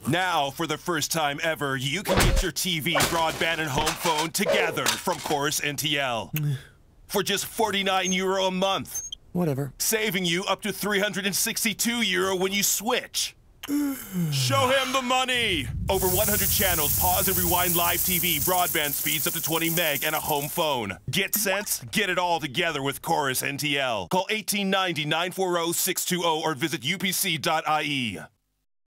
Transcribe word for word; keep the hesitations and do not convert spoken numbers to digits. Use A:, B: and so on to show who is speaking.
A: Now, for the first time ever, you can get your T V, broadband, and home phone together from Chorus N T L. For just forty-nine euro a month.
B: Whatever.
A: Saving you up to three hundred sixty-two euro when you switch. Show him the money! Over one hundred channels, pause and rewind live T V, broadband speeds up to twenty meg, and a home phone. Get sense? Get it all together with Chorus N T L. Call eighteen ninety, nine four zero, six two zero or visit U P C dot I E.